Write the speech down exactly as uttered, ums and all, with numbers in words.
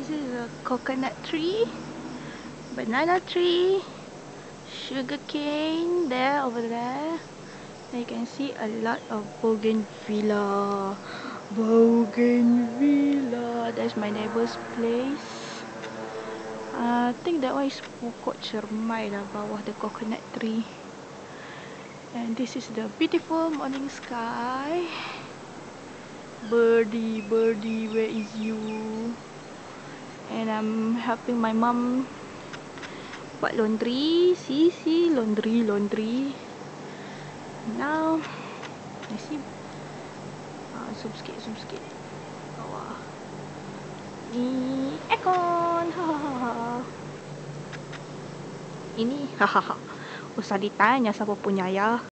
This is a coconut tree, banana tree, sugar cane there over there. And you can see a lot of bougainvillea. Bougainvillea. That's my neighbor's place. Uh, I think that one is pokok cermai lah, bawah the coconut tree. And this is the beautiful morning sky. Birdie, birdie, where is you? And I'm helping my mom buat laundry. See, see, laundry, laundry. Now, I see. Ah, zoom sikit, zoom sikit. Bawah. Ni aircon. Hahaha. Ini, hahaha. Usah ditanya siapa punya ya.